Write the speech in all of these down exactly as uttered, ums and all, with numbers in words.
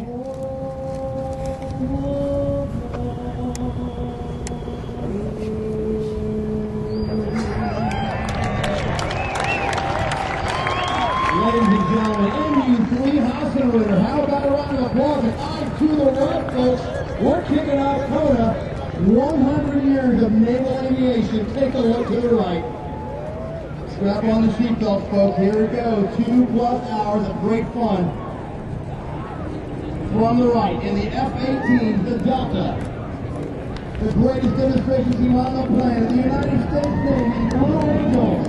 Ladies and gentlemen, M U three Hassenritter, how about a round of applause? And eye to the right, folks. We're kicking off Coda. one hundred years of naval aviation. Take a look to the right. Strap on the seatbelts, folks. Here we go. Two plus hours of great fun. From the right, in the F eighteen, the Delta. The greatest demonstration team on the planet, the United States Navy, Blue Angels.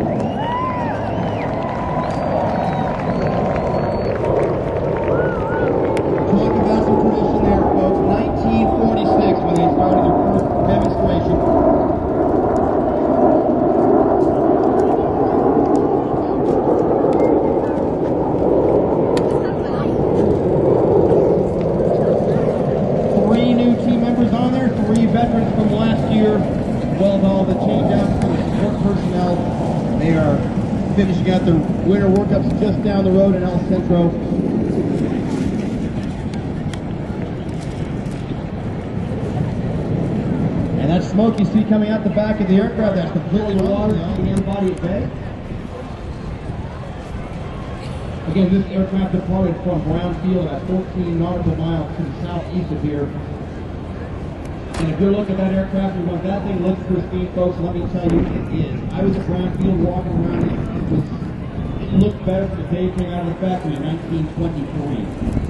Talk about some tradition there, folks. nineteen forty-six, when they started their first demonstration. Three new team members on there, three veterans from last year, as well as all the change-outs for the support personnel. They are finishing out their winter workups just down the road in El Centro. That smoke you see coming out the back of the aircraft, that's completely water, keeping everybody at bay. Again, this aircraft departed from Brownfield at fourteen nautical miles to the southeast of here. And if you look at that aircraft, you want that thing looks pristine, folks, let me tell you, it is. I was at Brownfield walking around, it, it, was, it looked better than the day it came out of the factory in nineteen twenty-three.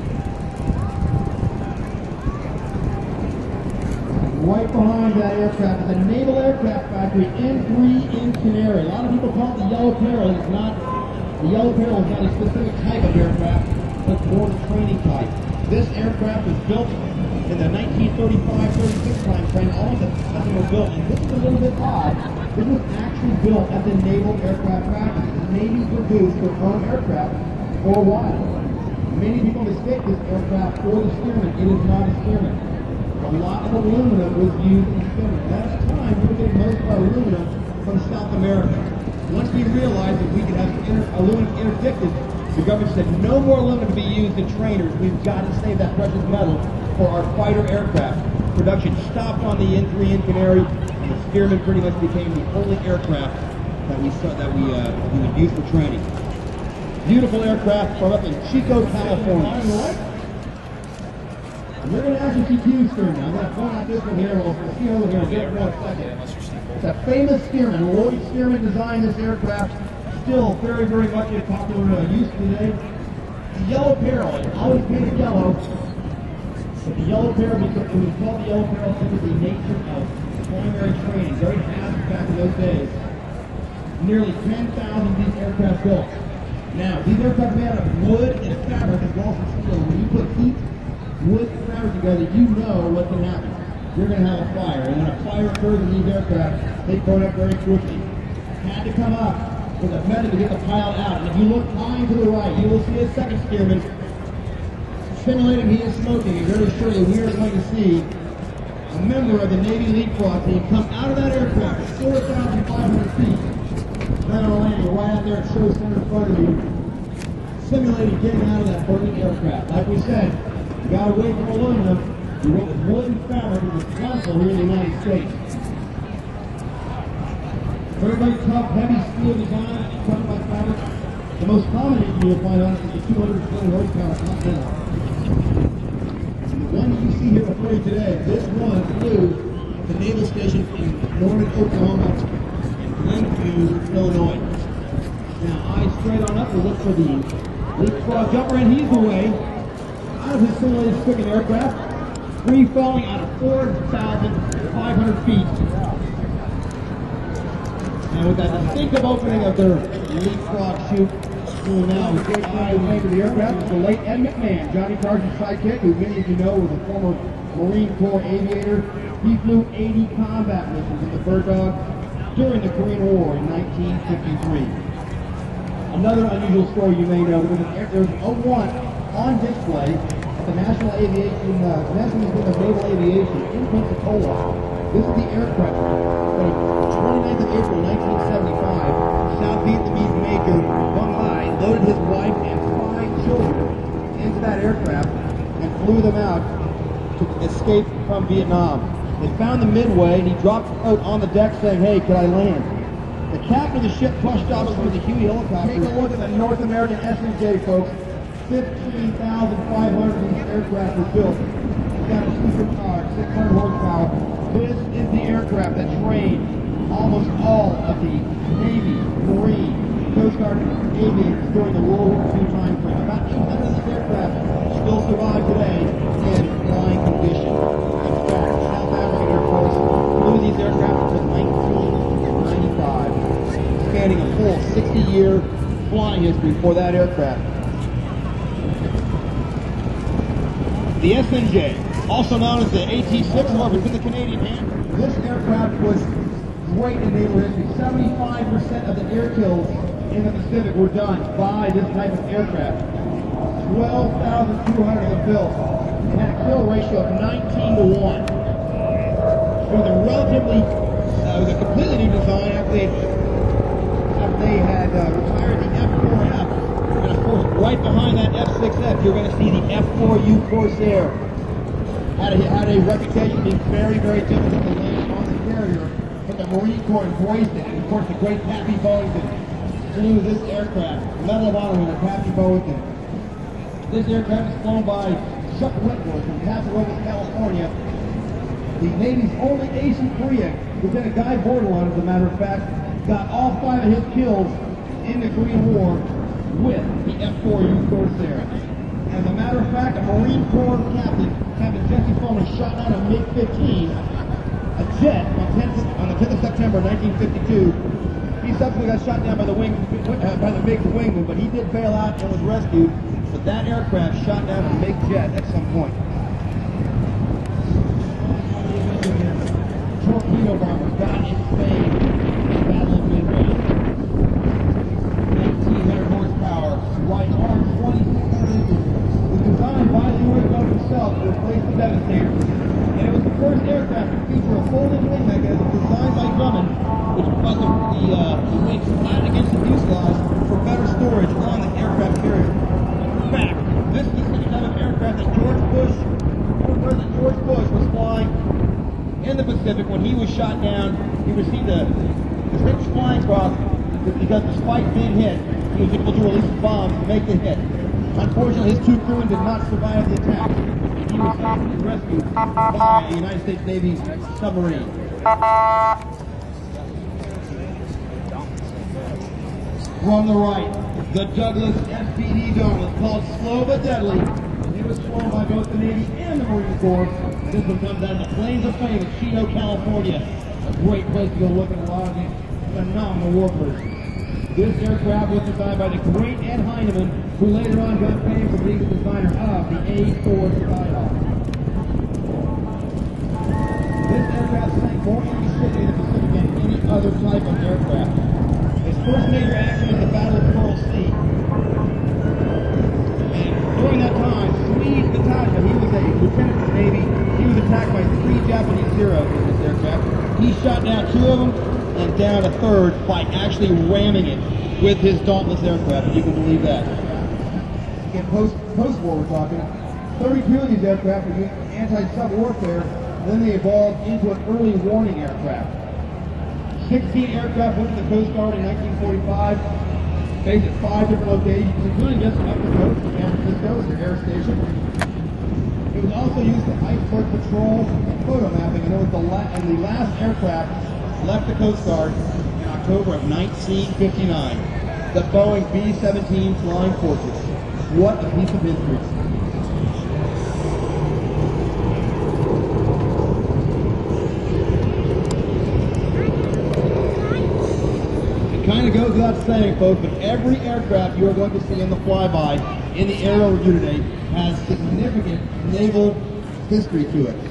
Right behind that aircraft is a Naval Aircraft Factory N three in Canary. A lot of people call it the Yellow Peril. It's not. The Yellow Peril is not a specific type of aircraft, but more the training type. This aircraft was built in the nineteen thirty-five thirty-six time frame. All of the custom were built, and this is a little bit odd. This was actually built at the Naval Aircraft Factory. The Navy produced their own aircraft for a while. Many people mistake this aircraft for the Stearman. It is not a Stearman. A lot of aluminum was used in Stearman. Last time, we were getting most of our aluminum from South America. Once we realized that we could have inter aluminum interdicted, the government said no more aluminum to be used in trainers. We've got to save that precious metal for our fighter aircraft. Production stopped on the N three in Canary, and the Stearman pretty much became the only aircraft that we saw, that we uh, we would use for training. Beautiful aircraft from up in Chico, California. We're going to actually see two Stearman. I'm going to point out this one here. We'll see over here. We'll get it for a second. It's a famous Stearman. Lloyd Stearman designed this aircraft. Still very, very much in popular uh, use today. The Yellow Peril. It's always painted yellow. But the Yellow Peril, because it was called the Yellow Peril because of the nature of primary training. Very fast back in those days. Nearly ten thousand of these aircraft built. Now, these aircraft are made out of wood and fabric as well as steel. When you put heat, wood and fabric together, you know what can happen. You're going to have a fire, and when a fire occurs in these aircraft, they burn up very quickly. Had to come up with a method to get the pilot out. And if you look high to the right, you will see a second Stearman simulating he is smoking, and very shortly we are going to see a member of the Navy leapfrog team come out of that aircraft at four thousand five hundred feet, then on a landing right out there at show center in front of you, simulating getting out of that burning aircraft. Like we said, you got away from aluminum, you went with wood and fabric, which is plentiful here in the United States. Very, very tough, heavy steel design, covered by fabric. The most common engine you'll find on it is the two hundred twenty horsepower Continental. The one that you see here before you today, this one flew at the Naval Station in Norman, Oklahoma, and Glenview, Illinois. Now, eyes straight on up, we'll look for the leapfrog jumper, and he's away out of his simulated stricken aircraft, free falling out of four thousand five hundred feet. And with that distinctive opening of their leapfrog chute, we will now take the name of the aircraft. It's the late Ed McMahon, Johnny Carter's sidekick, who many of you know was a former Marine Corps aviator. He flew eighty combat missions in the Bird Dog during the Korean War in nineteen fifty-three. Another unusual story you may know, there was an, there was an oh one on display at the National Aviation, uh, National Museum of Naval Aviation in Pensacola. This is the aircraft. On the twenty-ninth of April, nineteen seventy-five, South Vietnamese Major Bung Hai loaded his wife and five children into that aircraft and flew them out to escape from Vietnam. They found the Midway, and he dropped a note on the deck saying, "Hey, can I land?" The captain of the ship pushed off with the Huey helicopter. Take a look at the North American S N J, folks. fifteen thousand five hundred of these aircraft were built. It's got a superpower, six hundred horsepower. This is the aircraft that trained almost all of the Navy, Marine, Coast Guard aviators during the World War Two time frame. About eight hundred of these aircraft still survive today in flying condition. In fact, South African Air Force flew these aircraft until nineteen ninety-five, spanning a full sixty year flying history for that aircraft. The S N J, also known as the A T six, however, it's in the Canadian hand. This aircraft was great in naval history. seventy-five percent of the air kills in the Pacific were done by this type of aircraft. twelve thousand two hundred of them built. It had a kill ratio of nineteen to one. It was a relatively, uh, it was a completely new design after they, after they had uh, retired the F four F. And of course, right behind that F six F, you're going to see the F four U Corsair. Had a, had a reputation of being very, very difficult to land on the carrier, but the Marine Corps embraced it. And of course, the great Pappy Bowington flew this aircraft, Medal of Honor winner Pappy Bowington. This aircraft is flown by Chuck Whitworth from Paso Robles, California. The Navy's only ace in Korea, Lieutenant Guy Bordelon, as a matter of fact, got all five of his kills in the Korean War with the F four U Corsair. As a matter of fact, a Marine Corps captain, Captain Jesse Foreman, shot down a MiG fifteen, a jet, on the tenth of September nineteen fifty-two. He subsequently got shot down by the wing, uh, by the MiG's wingman, but he did bail out and was rescued. But that aircraft shot down a MiG jet at some point. Torpedo bomber got its fame in the Battle of Midway. nineteen hundred horsepower, Wright R twenty-six hundred inches. It was designed by Lloyd Bell himself to replace the Devastator. And it was the first aircraft to feature a folding wing mechanism designed by Grumman, which caused the, the, uh, the wings flat against the fuselage for better storage on the aircraft carrier. In fact, this is the type of aircraft that George Bush, former President George Bush, was flying in the Pacific when he was shot down. He received a Distinguished Flying Cross because despite being hit, he was able to release bombs to make the hit. Unfortunately, his two crewmen did not survive the attack. He was subsequently rescued by a United States Navy submarine. From the right, the Douglas S P D Dauntless, called Slow But Deadly. It was flown by both the Navy and the Marine Corps. This one comes out of the Plains of Fame in Chino, California. A great place to go look at a lot of these phenomenal warblers. This aircraft was designed by the great Ed Heinemann, who later on got fame for being the designer of the A four Skyhawk. This aircraft sank more Mississippi in the Pacific than any other type of aircraft. His first major action was the Battle of Coral Sea. And during that time, Swedes Battaglia, he was a lieutenant in the Navy, he was attacked by three Japanese Zeros in this aircraft. He shot down two of them and down a third by actually ramming it with his Dauntless aircraft, if you can believe that. Again, post, post-war we're talking, thirty-two of these aircraft were used for anti-sub warfare, and then they evolved into an early warning aircraft. sixteen aircraft went to the Coast Guard in nineteen forty-five, based at five different locations, including just up the coast of San Francisco, their air station. It was also used for iceberg patrol and photo mapping, and it was the, la and the last aircraft left the Coast Guard in October of nineteen fifty-nine, the Boeing B seventeen Flying Fortress. What a piece of history. It kind of goes without saying, folks, but every aircraft you are going to see in the flyby in the aerial review today has significant naval history to it.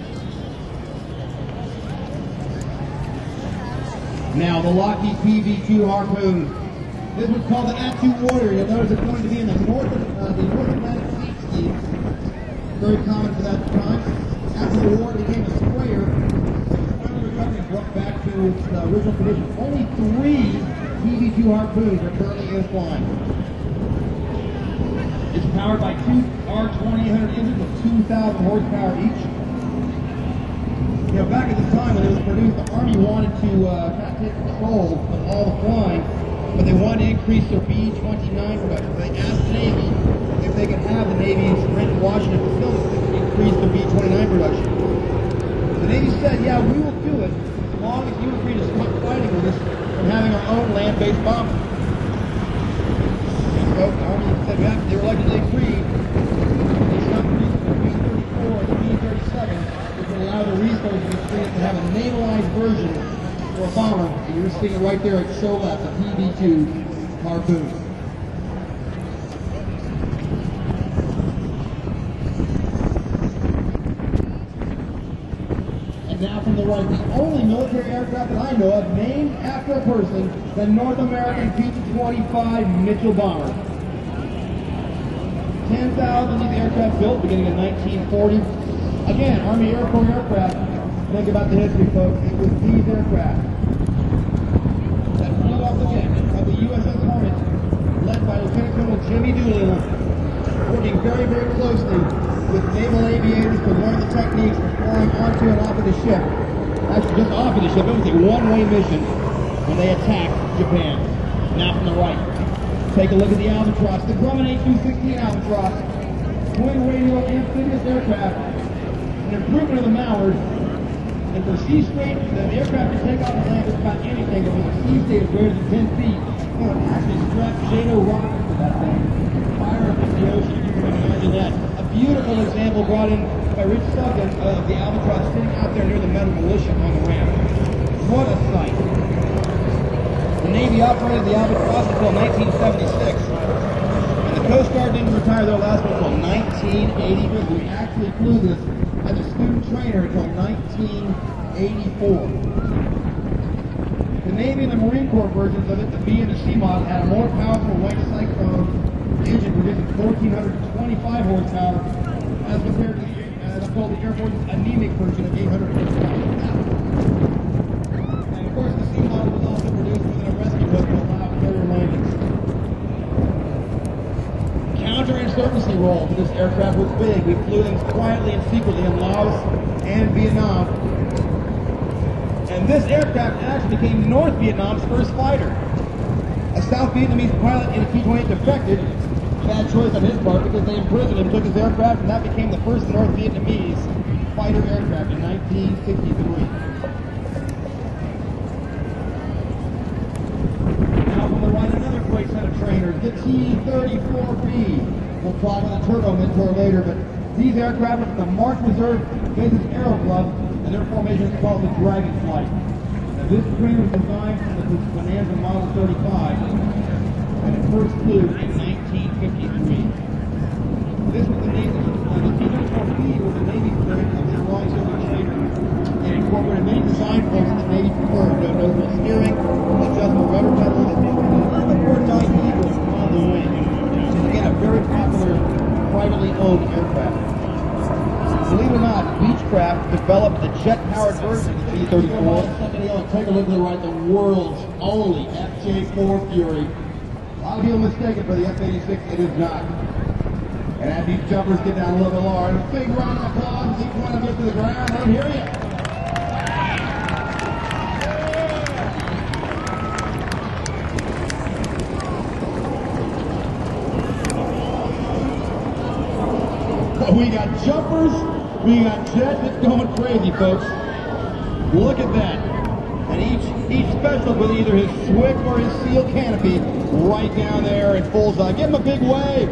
Now, the Lockheed P V two Harpoon. This was called the A two Warrior. You'll notice it's going to be in the North, uh, the North Atlantic Fleet Scheme. Very common for that time. After the war, it became a sprayer. Finally recovered and brought back to its uh, original condition. Only three P V two Harpoons are currently in flying. It's powered by two R twenty-eight hundred engines with two thousand horsepower each. You know, back at the time when it was produced, the Army wanted to uh, kind of take control of all the flying, but they wanted to increase their B twenty-nine production. They asked the Navy if they could have the Navy's Renton, Washington facility to increase their B twenty-nine production. The Navy said, yeah, we will do it as long as you agree to stop fighting with us and having our own land-based bombers. And so the Army said, yeah, they reluctantly agreed. They stopped producing the B thirty-four and the B thirty-seven, which would allow the resources to to have a navalized version for a bomber. And you're seeing it right there at show left, the P B two Harpoon. Now from the right, the only military aircraft that I know of named after a person, the North American P twenty-five Mitchell bomber. ten thousand of these aircraft built beginning in nineteen forty. Again, Army Air Corps aircraft. Think about the history, folks. It was these aircraft that flew off the deck of the U S S Hornet, led by Lieutenant Colonel Jimmy Doolittle, working very, very closely with naval aviators to learn the techniques for flying onto and off of the ship. Actually, just off of the ship. It was a one-way mission when they attacked Japan. Now from the right, take a look at the Albatross, the Grumman A two sixteen Albatross, twin radio amphibious aircraft, an improvement of the Mallard. And for sea state, the aircraft can take off and land just about anything, but with a sea state of greater than ten feet, you know, actually strap J A T O rockets to that thing. Fire up in the ocean, you can imagine that. A beautiful example brought in by Rich Sugden of the Albatross sitting out there near the Metal Militia on the ramp. What a sight. The Navy operated the Albatross until nineteen seventy-six. And the Coast Guard didn't retire their last one until nineteen eighty-three. We actually flew this as a student trainer until nineteen eighty-four. The Navy and the Marine Corps versions of it, the B and the C model, had a more powerful white cyclone engine producing fourteen twenty-five horsepower as compared to the, as I call the Air Force's anemic version of eight hundred horsepower. And of course the C model was also produced within a rescue boat to allow carrier landings. Counterinsurgency role for this aircraft was big. We flew them quietly and secretly in Laos and Vietnam. And this aircraft actually became North Vietnam's first fighter. A South Vietnamese pilot in a P twenty-eight defected. Bad choice on his part because they imprisoned him, took his aircraft, and that became the first North Vietnamese fighter aircraft in nineteen sixty-three. Now from the right, another great set of trainers, the T thirty-four B. We'll talk about the Turbo Mentor later, but these aircraft are from the Mark Reserve Basis Aero Club, and their formation is called the Dragonflight. Now this trainer was designed from the Bonanza Model thirty-five, and it first flew in nineteen fifty-three. This was the Navy, uh, the T thirty-four B was the Navy version of the Roy Silver trainer. It incorporated many design points that the Navy preferred: no notable steering, adjustable rudder pedals, and the Corondao Eagle on the wing. Which is again a very popular privately owned aircraft. Believe it or not, Beechcraft developed the jet-powered version of the T thirty-four. Centennial, take a look to the right, the world's only F J four Fury. A lot of people mistake it for the F eighty-six, it is not. And as these jumpers get down a little bit lower, a big round of applause as each one of them gets to the ground. Let them hear you. We got jumpers, we got jets, it's going crazy, folks. Look at that. And each each special with either his Swick or his Seal canopy right down there in bullseye. Give him a big wave.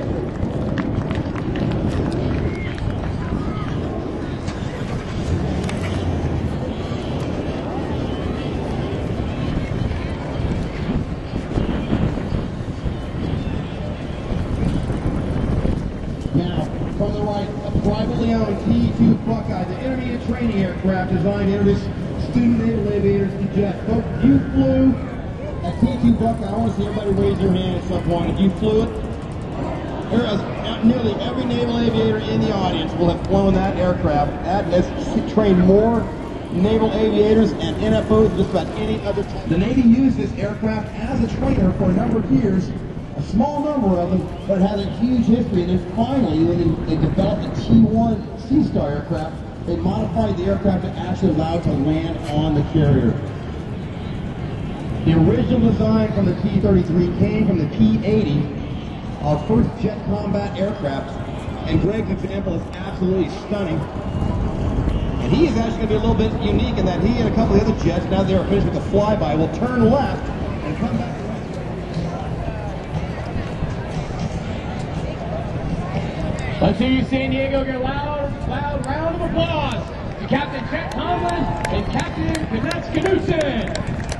Now, from the right, a privately owned T two Buckeye, the intermediate training aircraft designed to introduce student naval aviators to jets. Folks, if you flew a T two Buckeye, I want to see everybody raise their hand at some point. If you flew it, there is nearly every naval aviator in the audience will have flown that aircraft. That has trained more naval aviators and N F Os than just about any other type. The Navy used this aircraft as a trainer for a number of years. A small number of them, but it has a huge history. And then finally, when they, they developed the T one Pilot Sea Star aircraft, they modified the aircraft to actually allow it to land on the carrier. The original design from the T thirty-three came from the T eighty, our first jet combat aircraft, and Greg's example is absolutely stunning. And he is actually going to be a little bit unique in that he and a couple of the other jets, now they're finished with the flyby, will turn left and come back right. Let's see you, San Diego, get a loud, loud round of applause to Captain Chet Tomlin and Captain Knuts Knudsen.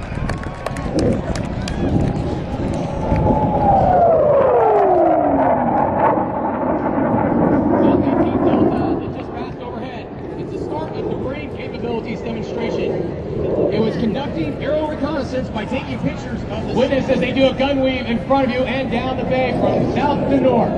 Demonstration. It was conducting aerial reconnaissance by taking pictures of the witness as they do a gun weave in front of you and down the bay from south to north.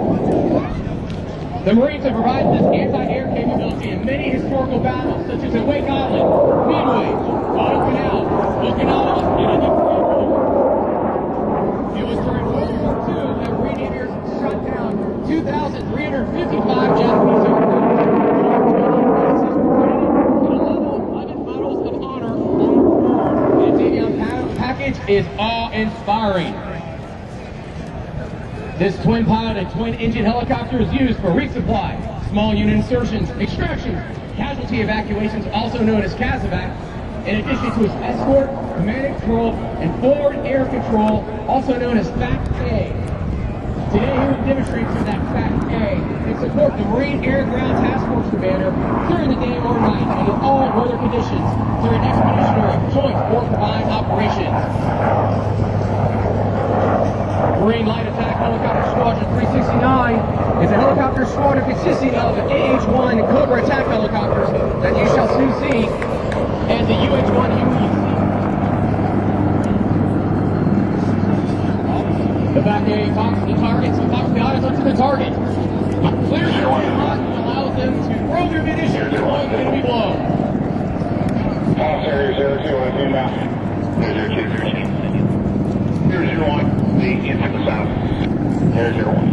The Marines have provided this anti-air capability in many historical battles, such as at Wake Island, Midway, Guadalcanal, Okinawa, and in Ukraine. It was during World War Two that Marine aviators shot down two thousand three hundred fifty-five Japanese aircraft. Is awe-inspiring. This twin-pilot and twin-engine helicopter is used for resupply, small unit insertions, extractions, casualty evacuations, also known as CASEVAC, in addition to its escort, command and control, and forward air control, also known as F A C-A. Today, here we demonstrate through that F A C-A and support the Marine Air Ground Task Force Commander during the day or night and in all weather conditions during expeditionary joint or combined operations. Marine Light Attack Helicopter Squadron three sixty-nine is a helicopter squadron consisting of A H one Cobra attack helicopters that you shall soon see, and the U H one U E C. The F A C-A talks to the targets and talks the audience up to the target. Clears their way hot and allows them to throw their munitions deploying the enemy below. Area zero two, I came down. Zero two, zero two. Zero zero one, the into the south. Zero zero one.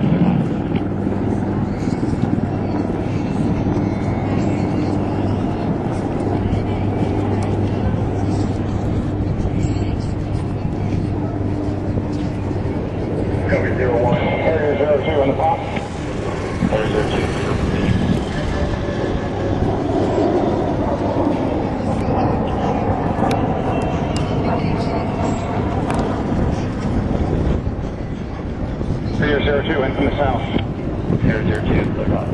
Copy zero one. Area zero two on the pop. Area zero two. zero zero two in from the south. zero zero two, clear off.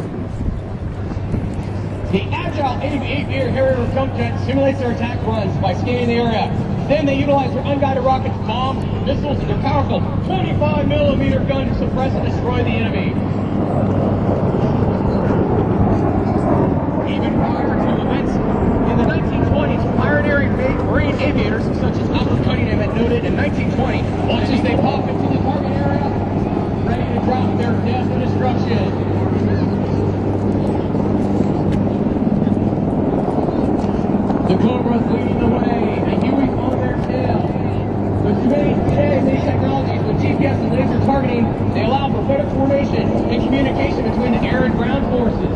The Agile Aviator Harrier jump jet simulates their attack runs by scanning the area. Then they utilize their unguided rockets, bombs, missiles, and their powerful twenty-five millimeter gun to suppress and destroy the enemy. Even prior to events in the nineteen twenties, pioneering Marine aviators such as Albert Cunningham had noted in nineteen twenty, watch as they pop into the target area, ready to drop their death and destruction. The Cobra's leading the way, and Huey's on their tail. With today's today's technologies, with G P S and laser targeting, they allow for better coordination and communication between the air and ground forces.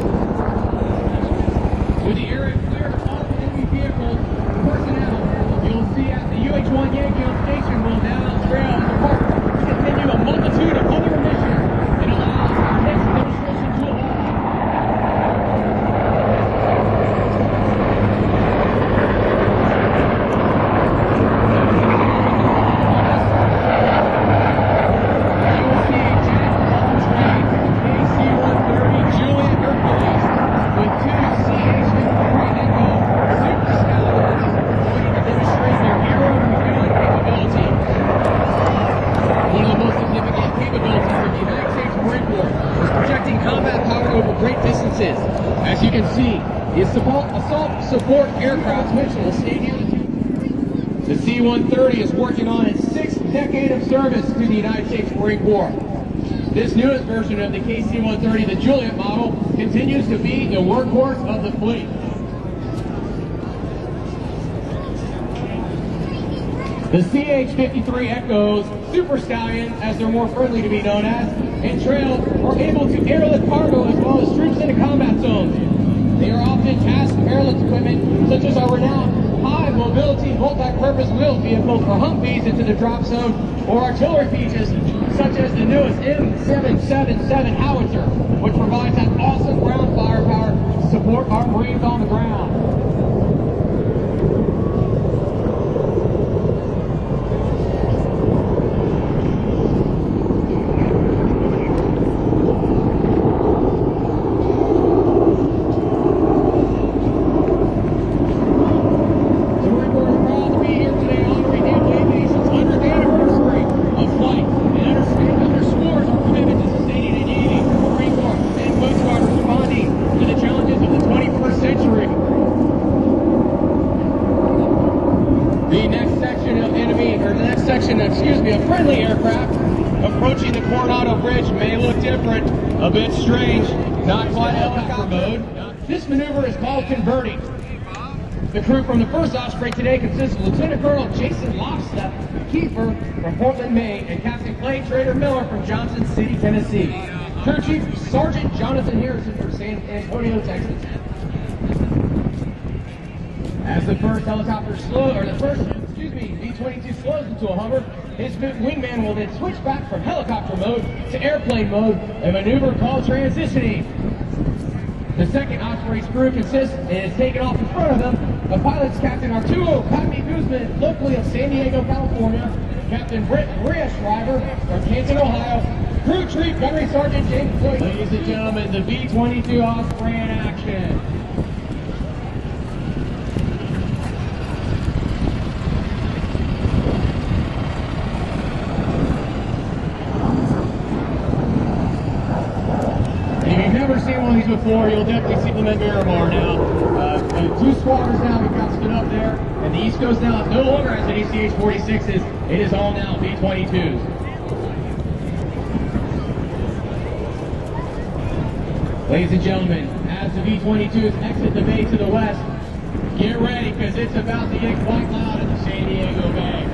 With the air and clear of all enemy vehicles and personnel, you'll see at the U H one Yankee station will now trail and depart to continue a multitude of other missions and allow our next demonstration to evolve. As you can see, the assault, assault support aircraft will stay here. The C one thirty is working on its sixth decade of service to the United States Marine Corps. This newest version of the K C one thirty, the Juliet model, continues to be the workhorse of the fleet. The C H fifty-three Echoes, Super Stallion, as they're more friendly to be known as, and Trail are able to airlift cargo as well as troops into combat. surveillance equipment, such as our renowned high-mobility multi-purpose wheeled vehicles or Humvees into the drop zone, or artillery pieces, such as the newest M seven seventy-seven howitzer, which provides that awesome ground firepower to support our Marines on the ground. Excuse me, a friendly aircraft approaching the Corondao Bridge may look different, a bit strange, not quite helicopter mode. This maneuver is called converting. The crew from the first Osprey today consists of Lieutenant Colonel Jason Lobstep Kiefer from Portland, Maine, and Captain Clay Trader Miller from Johnson City, Tennessee. Crew Chief Sergeant Jonathan Harrison from San Antonio, Texas. As the first helicopter slow, or the first Excuse me, V twenty-two slows into a hover, his wingman will then switch back from helicopter mode to airplane mode, a maneuver called transitioning. The second Osprey's crew consists and is taken off in front of them of pilots Captain Arturo Cotney Guzman, locally of San Diego, California, Captain Britt Rhea Schreiber from Canton, Ohio, Crew Chief Gunnery Sergeant James Floyd. Ladies and gentlemen, the V twenty-two Osprey in action. Never seen one of these before. You'll definitely see them at Miramar now. Uh, uh, two squadrons now we've got stood up there, and the East Coast now no longer has an A C H forty-sixes. It is all now V twenty-twos. Ladies and gentlemen, as the V twenty-twos exit the bay to the west, get ready because it's about to get quite loud in the San Diego Bay.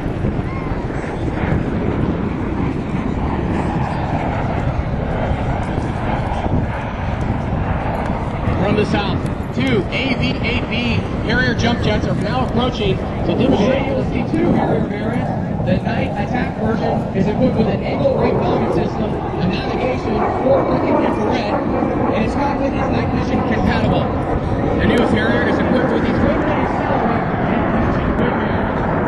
From the south, two A V eight B Harrier jump jets are now approaching to demonstrate. You'll see two Harrier variants. The night attack version is equipped with an angle rate bombing system, a navigation, forward-looking infrared, and its cockpit is night vision compatible. The newest Harrier is equipped with these wing-rated cylinder and action wingman.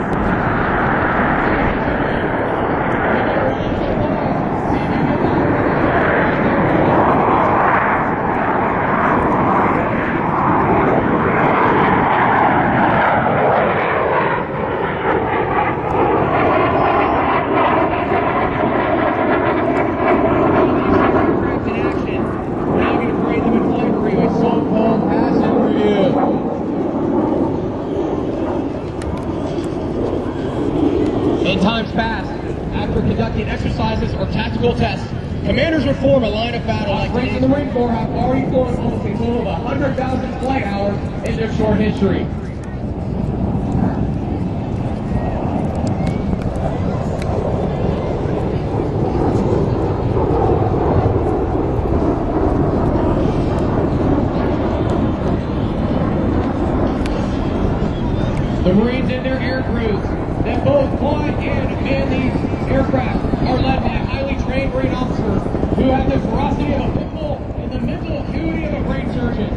In times past, after conducting exercises or tactical tests, commanders would form a line of battle like this. In the Marine Corps have already flown almost a total of one hundred thousand flight hours in their short history. The Marines and their air crews that both fly and man these aircraft are led by highly trained Marine officers who have the ferocity of a pit bull and the mental acuity of a brain surgeon.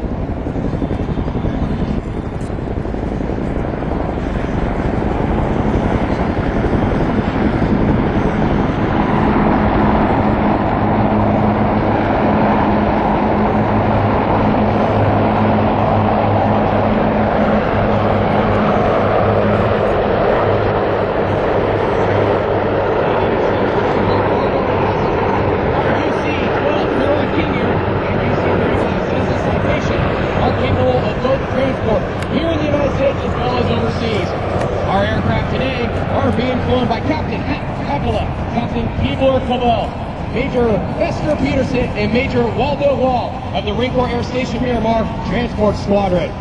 Major Esther Peterson and Major Waldo Wall of the Marine Corps Air Station Miramar Transport Squadron.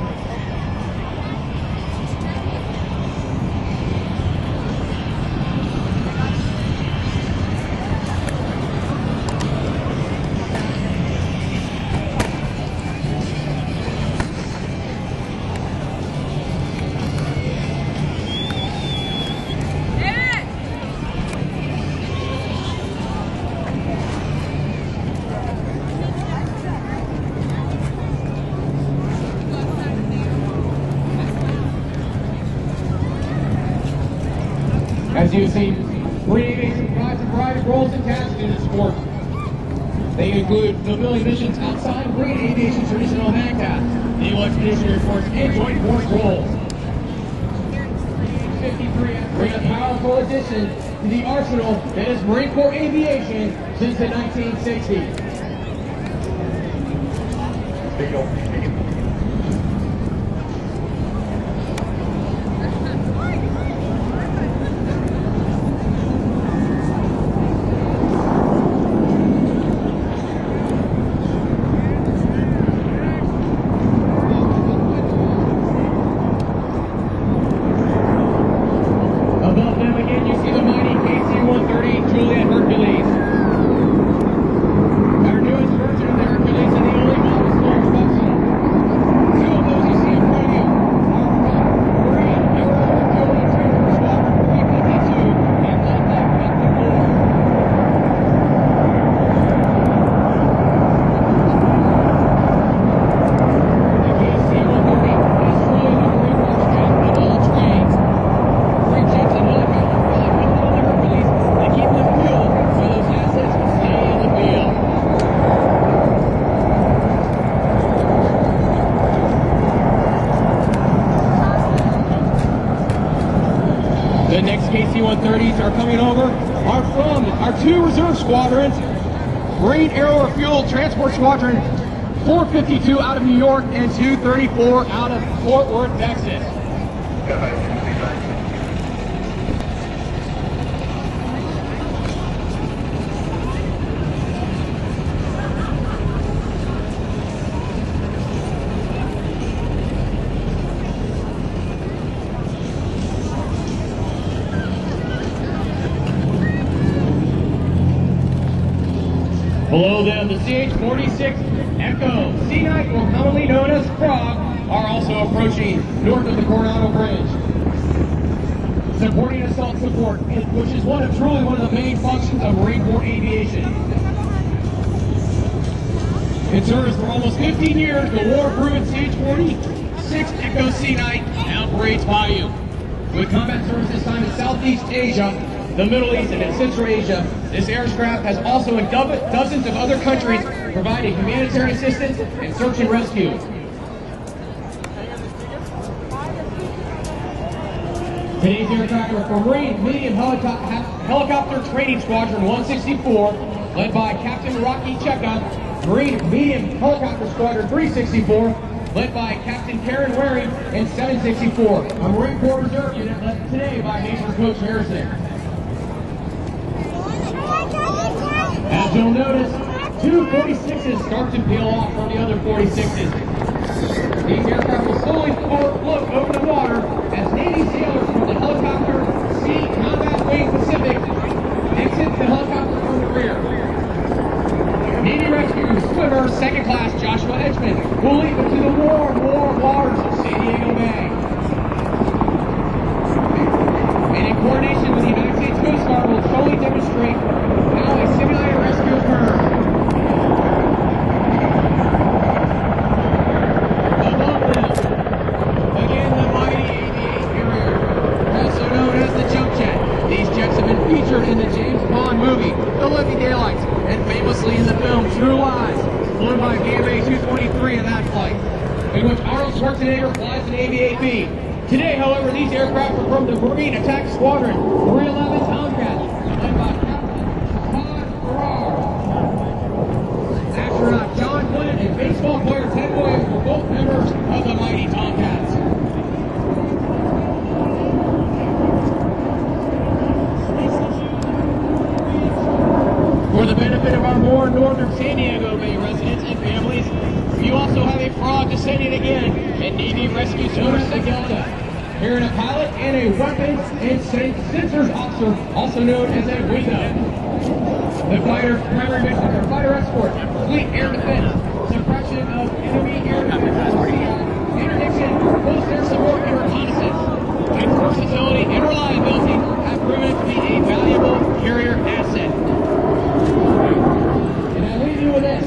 As you have seen, Marine Aviation provides a variety of roles and tasks in the sport. They include fulfilling missions outside of Marine Aviation's traditional MAGTF, naval expeditionary force, and joint force roles. fifty-three bring a powerful addition to the arsenal that is Marine Corps Aviation since the nineteen sixties. The next K C one thirties are coming over are from our two reserve squadrons, Marine Aero Refuel Transport Squadron four fifty-two out of New York and two thirty-four out of Fort Worth, Texas. Below them, the C H forty-six Echo Sea Knight, or commonly known as Frog, are also approaching north of the Corondao Bridge. Supporting assault support, which is one of truly one of the main functions of Marine Corps Aviation. In service for almost fifteen years, the war-proven C H forty-six Echo Sea Knight now parades by you. With combat service this time in Southeast Asia, the Middle East, and in Central Asia, this aircraft has also in do dozens of other countries providing humanitarian assistance and search and rescue. Today's aircraft are from Marine Medium Helico Helicopter Training Squadron one sixty-four, led by Captain Rocky Cheka, Marine Medium Helicopter Squadron three sixty-four, led by Captain Karen Waring, and seven sixty-four, a Marine Corps Reserve unit led today by Major Coach Harrison. As you'll notice, two forty-sixes start to peel off from the other forty-sixes. These aircraft will slowly float over the water as Navy sailors from the Helicopter Sea Combat Wing Pacific exit the helicopter from the rear. Navy Rescue swimmer second class Joshua Edgman will lead them to the warm, warm waters of San Diego Bay. And in coordination with the United States Coast Guard will slowly demonstrate how a simulated rescue occurs. Above them, again the mighty A V eight carrier, also known as the jump jet. These jets have been featured in the James Bond movie, The Living Daylights, and famously in the film True Lies, flown by V M A two twenty-three in that flight, in which Arnold Schwarzenegger flies an A V eight B. Today, however, these aircraft are from the Marine Attack Squadron three eleven Tomcat, led by astronaut John Glenn and baseball player Ted Williams were both members of the mighty Tomcats. For the benefit of our more northern San Diego Bay residents and families, you also have a Frog descending again, and Navy Rescue Swimmer Delta. Herein a pilot and a weapons and sensors officer, also known as a window. The fighter's primary missions are fighter escort, fleet air defense, suppression of enemy aircraft, interdiction, close air support, and reconnaissance. Its versatility and reliability have proven to be a valuable carrier asset. And I leave you with this.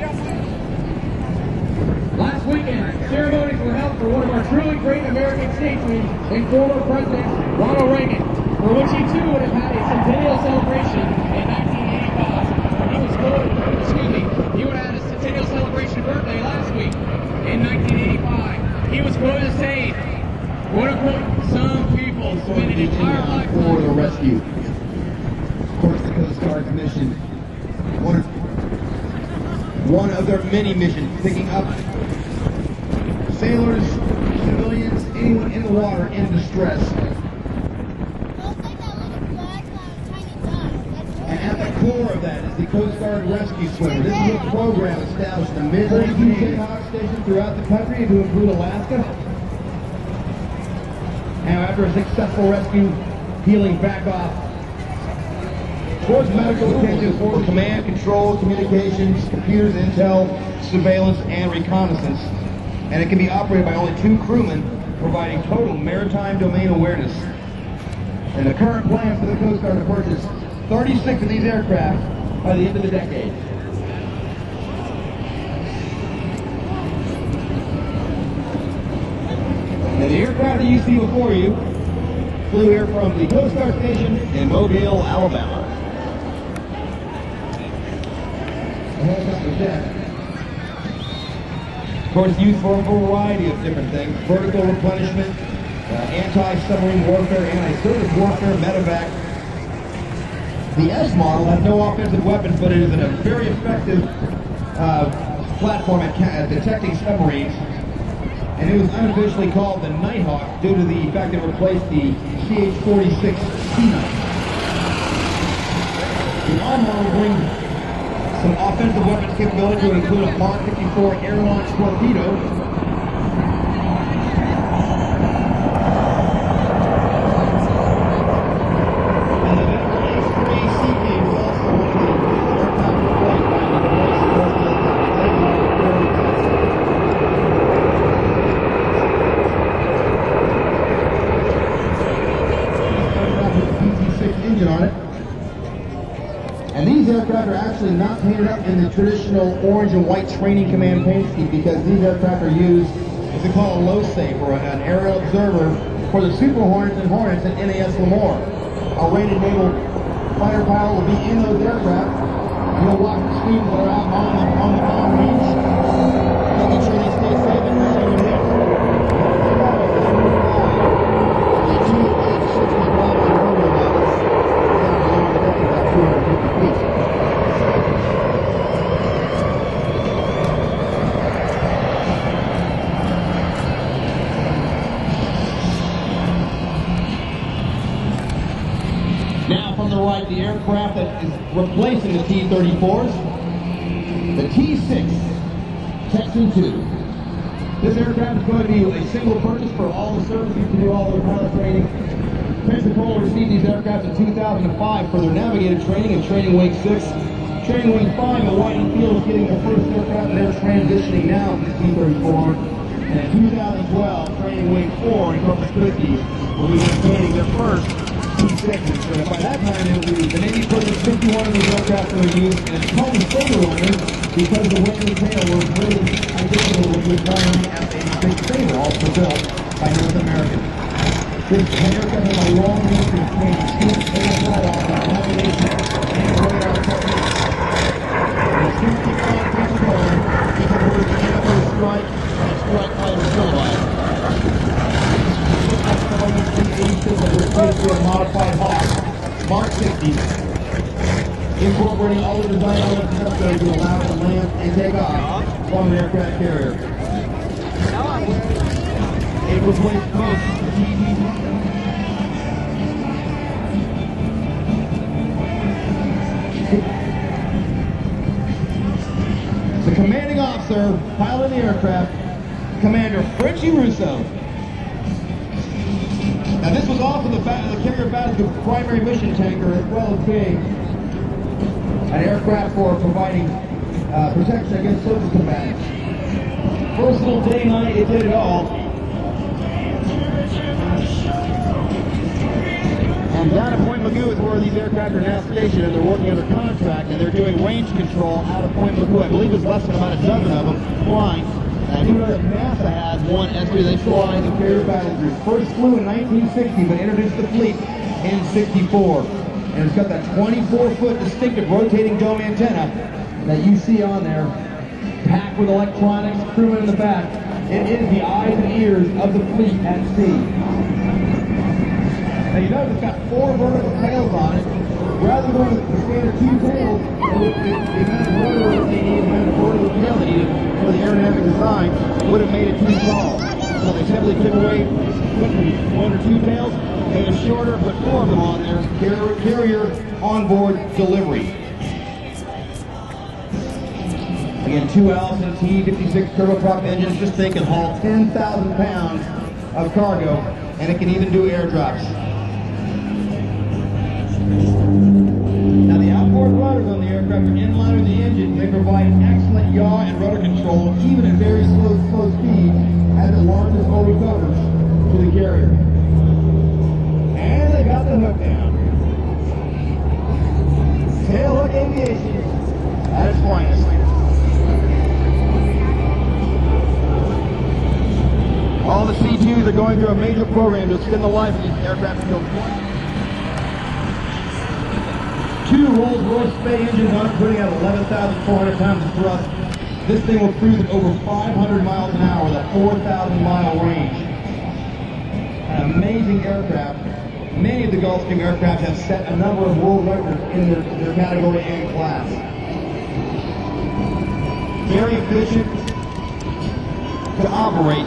Last weekend, ceremonies were held for one of our truly great American statesmen and former President Ronald Reagan. for which he too would have had a Centennial celebration in nineteen eighty-five. He was quoted, excuse me, he would have had a Centennial celebration birthday last week in nineteen eighty-five. He was quoted as saying, quote unquote, some people spend an entire lifetime for the rescue. Of course, the Coast Guard's mission, one of, one of their many missions, picking up sailors, civilians, anyone in the water in distress. And at the core of that is the Coast Guard Rescue Swimmer. This is a program established in the mid nineteen eighties stations throughout the country to include Alaska. Now, after a successful rescue, healing back off. Towards medical attention for command, control, communications, computers, intel, surveillance, and reconnaissance. And it can be operated by only two crewmen, providing total maritime domain awareness. And the current plans for the Coast Guard to purchase thirty-six of these aircraft by the end of the decade. And the aircraft that you see before you flew here from the Coast Guard Station in Mobile, Alabama. Of course, used for a variety of different things: vertical replenishment, uh, anti-submarine warfare, anti-surface warfare, medevac. The S model has no offensive weapons, but it is a very effective uh, platform at, at detecting submarines. And it was unofficially called the Nighthawk due to the fact that it replaced the C H forty-six Sea Knight. The R model brings some offensive weapons capability to include a Mark fifty-four air-launched torpedo, and the veteran Ace three Sea King was also one of the aircraft deployed by the Voice P T six engine on it. And these aircraft are actually not painted up in the traditional orange and white training command paint scheme, because these aircraft are used, what they call a low safe, or an aerial observer, for the Super Hornets and Hornets at N A S Lemoore. Our rated naval fighter pilot will be in those aircraft, and he'll watch the students that are out on the, on the bomb range, making sure they stay safe and not even hit. The two H sixty Bravo turbo models, about two hundred fifty feet. Now from the right, the aircraft that is replacing the T thirty-fours, the T six Texan two. This aircraft is going to be a single purchase for all the services to do all their pilot training. Pensacola received these aircraft in two thousand five for their navigator training and training wing six. Training wing five, the Whiting Field is getting their first aircraft, and they're transitioning now to the T thirty-four. And in two thousand twelve, training wing four in Corpus Christi will be maintaining their first T sixes. So by that time, it will be the Navy purchased fifty-one of these aircraft that are used, and it's called the Sailor Liner because the wing and tail were really identical with the design as a big sailor, also built by North American. This aircraft has a long history of training, skills, air flight-off, navigation, and radar techniques. And the sixty-five Pensacola is a word for airport strike and strike fighter syllabi. This Pensacola T eighty-six was replaced with a modified Hawk, Mark sixty, incorporating all the design elements necessary to allow it to land and take off from an aircraft carrier. It was placed close to the T V. The commanding officer piloting the aircraft, Commander Frenchie Russo. Now this was also the, the carrier battled the primary mission tanker, as well as being an aircraft for providing uh, protection against surface combatants. Versatile day and night, it did it all. And down at Point Mugu is where these aircraft are now stationed, and they're working under contract, and they're doing range control out of Point Mugu. I believe there's less than about a dozen of them flying. And I do know that NASA has one S three they fly in the carrier battle group. First flew in nineteen sixty, but introduced the fleet in sixty-four. And it's got that twenty-four foot distinctive rotating dome antenna that you see on there, packed with electronics, crewmen in the back. It is the eyes and ears of the fleet at sea. Now you notice it's got four vertical tails on it. Rather than the standard two tails, the amount of rotor they need, the amount of vertical tail they needed for the aerodynamic design would have made it too small. So they simply took away one or two tails, made it shorter, put four of them on there, carrier, carrier onboard delivery. Again, two Allison T fifty-six turboprop engines. This thing can haul ten thousand pounds of cargo, and it can even do airdrops. Now the outboard rudders on the aircraft are in line with the engine. They provide excellent yaw and rudder control, even at very slow, slow speeds, as it launches or recovers to the carrier. And they got the hook down. Tail hook aviation at its finest. All the C twos are going through a major program to extend the life of these aircraft until two Rolls-Royce Spey engines on it, putting out eleven thousand four hundred pounds of thrust. This thing will cruise at over five hundred miles an hour with a four thousand mile range. An amazing aircraft. Many of the Gulfstream aircraft have set a number of world records in their, their category and class. Very efficient to operate.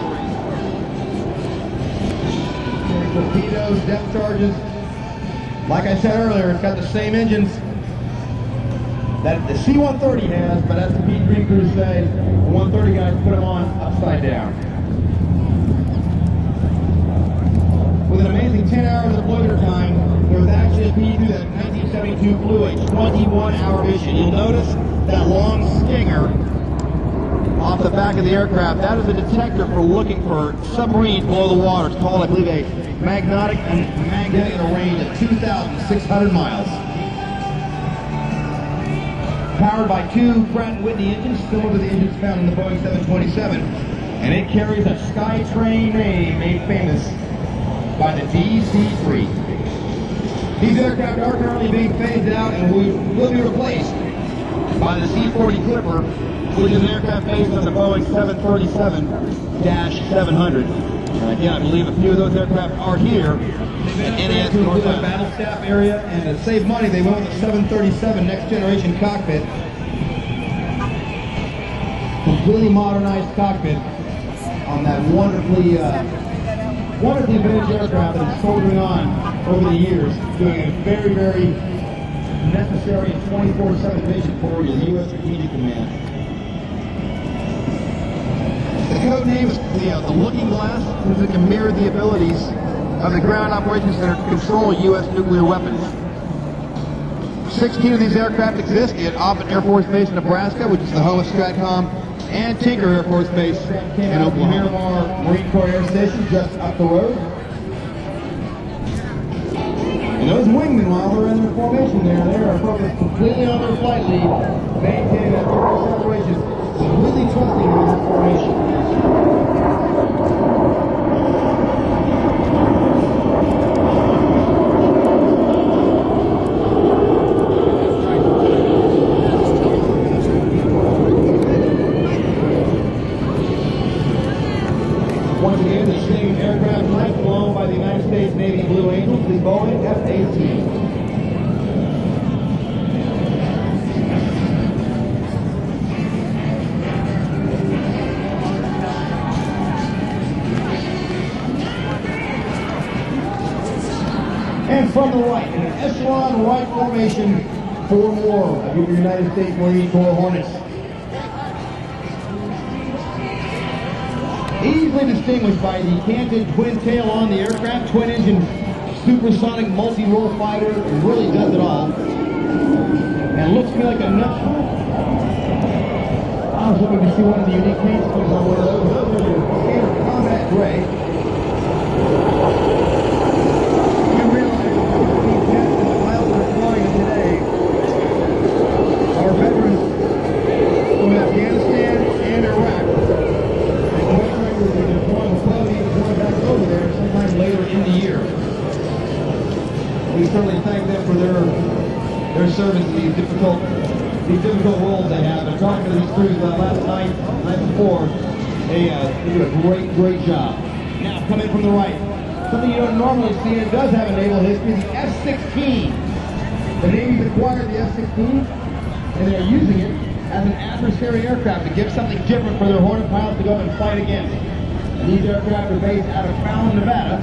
Torpedoes, depth charges. Like I said earlier, it's got the same engines that the C one thirty has, but as the P three crews say, the one thirty guys put them on upside down. With an amazing ten hours of loader time, there was actually a P three that in nineteen seventy-two flew a twenty-one hour mission. You'll notice that long stinger off the back of the aircraft. That is a detector for looking for submarines below the water. It's called, I believe, a magnetic and magnetic in a range of two thousand six hundred miles. Powered by two Pratt and Whitney engines, similar to the engines found in the Boeing seven twenty-seven. And it carries a SkyTrain name made famous by the D C three. These aircraft are currently being phased out and will be replaced by the C forty Clipper, which is an aircraft based on the Boeing seven thirty-seven seven hundred. And again, I believe a few of those aircraft are here at N A S North Island Battle Staff area, and to save money, they went with the seven thirty-seven next generation cockpit. Completely modernized cockpit on that wonderfully, uh, wonderfully vintage aircraft that is soldiering on over the years, doing a very, very necessary twenty-four seven vision for your U S Strategic Command. The code name is the, uh, the Looking Glass, since it can mirror the abilities of the Ground Operations Center to control U S nuclear weapons. sixteen of these aircraft exist at Offutt Air Force Base in Nebraska, which is the home of Stratcom, and Tinker Air Force Base in Oklahoma. Miramar Marine Corps Air Station just up the road. And those wingmen, while they're in their formation there, they are focused completely on their flight lead, maintaining that vertical separation, completely trusting in their formation. Once again, the same aircraft type flown by the United States Navy Blue Angels, the Boeing F eighteen. And from the right, in an echelon right formation, four more of your United States Marine Corps Hornets. Easily distinguished by the canted twin tail on the aircraft, twin engine supersonic multi-role fighter. It really does it all. And looks to me like a nut. I was hoping to see one of the unique paint schemes on one of those. Those are your standard combat gray. You realize that these jets and the pilots that are flying it today are veterans from Afghanistan and Iraq. They're going back over there sometime later in the year. We their service in these difficult, these difficult roles they have. And talking to these crews uh, last night, night before, they, uh, they do a great, great job. Now, coming from the right, something you don't normally see, and it does have a naval history, the F sixteen. The Navy's acquired the F sixteen, and they're using it as an adversary aircraft to give something different for their Hornet pilots to go up and fight against. And these aircraft are based out of Fallon, Nevada.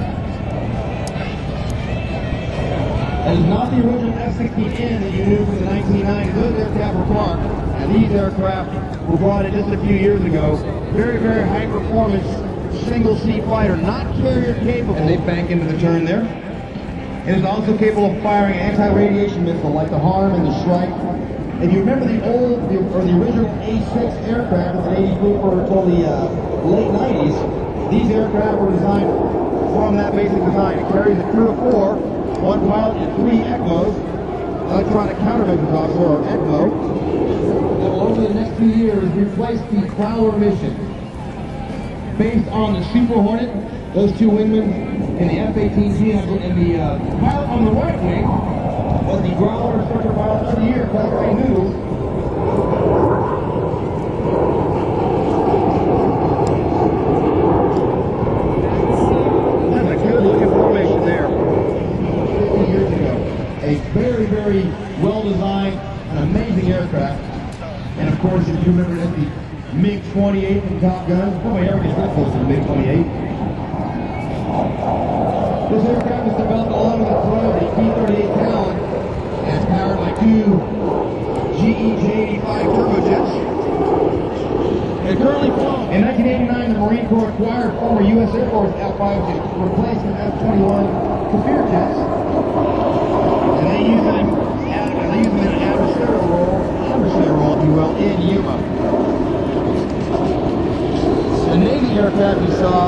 That is not the original F sixteen N that you knew from the nineteen nineties. Those aircraft were parked, and these aircraft were brought in just a few years ago. Very, very high performance, single seat fighter, not carrier capable. And they bank into the turn there. It is also capable of firing anti-radiation missile like the Harm and the Shrike. If you remember the old, the, or the original A six aircraft that the Navy flew for until the uh, late nineties, these aircraft were designed from that basic design. It carries a crew of four, one pilot and three E C M Os, electronic countermeasures officer, or E C M O, that will over the next few years replace the Prowler mission. Based on the Super Hornet, those two wingmen in the F eighteen G, and the uh, pilot on the right wing was the Growler Instructor Pilot of the Year, called Ray Noodles. That's a good looking formation there. fifty years ago. A very, very well designed and amazing aircraft. And of course, if you remember that the MiG twenty-eight from Top Gun, nobody ever gets that close to the MiG twenty-eight. This aircraft was developed along with the throw of the P thirty-eight Talon, and it's powered by two G E J eighty-five turbojets. It's currently flown. In nineteen eighty-nine, the Marine Corps acquired former U S Air Force F five to replace the F twenty-one Kafir jets, and they use them, they use them in an adversarial role, adversarial role, if you will, in Yuma. The Navy aircraft you saw,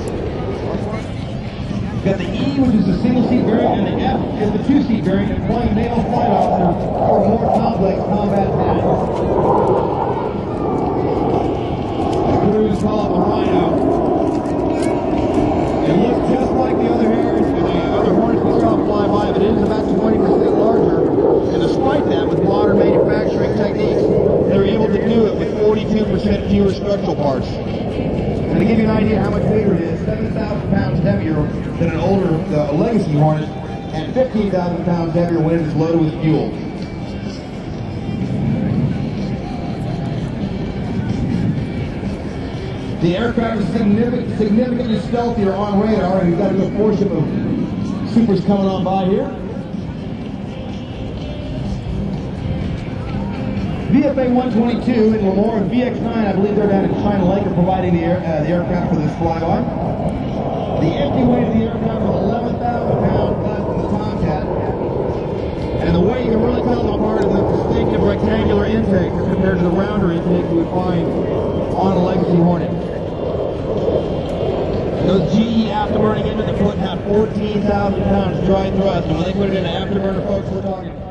you've got the E, which is the single-seat variant, and the F is the two-seat variant, employing naval flight officers for more complex combat tasks. The crews call it the Rhino. It looks just like the other Harriers, the other Hornets we saw fly by, but it is about twenty percent larger. And despite that, with modern manufacturing techniques, they're able to do it with forty-two percent fewer structural parts. And to give you an idea how much bigger it is, seven thousand pounds heavier than an older uh, Legacy Hornet, and fifteen thousand pounds heavier when it is loaded with fuel. The aircraft is significant, significantly stealthier on radar, and we've got a good portion of Supers coming on by here. V F A one twenty-two and Lamore and V X nine, I believe they're down in China Lake, are providing the, air, uh, the aircraft for this flyby. The empty weight of the aircraft is eleven thousand pounds less than the Tomcat. And the way you can really tell them apart is the distinctive rectangular intake as compared to the rounder intake you would find on a Legacy Hornet. Those G E afterburning engines they put have fourteen thousand pounds dry thrust, and when they put it in an afterburner, folks, we're talking